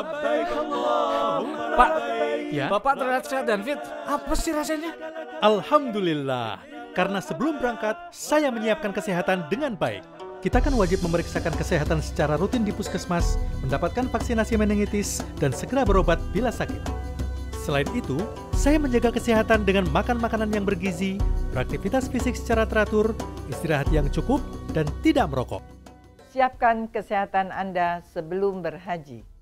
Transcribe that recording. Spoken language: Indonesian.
Labbaik Allahumma Pak, labbaik. ya? Bapak terlihat sehat dan fit. Apa sih rasanya? Alhamdulillah, karena sebelum berangkat, saya menyiapkan kesehatan dengan baik. Kita kan wajib memeriksakan kesehatan secara rutin di puskesmas, mendapatkan vaksinasi meningitis, dan segera berobat bila sakit. Selain itu, saya menjaga kesehatan dengan makan makanan yang bergizi, beraktivitas fisik secara teratur, istirahat yang cukup, dan tidak merokok. Siapkan kesehatan Anda sebelum berhaji.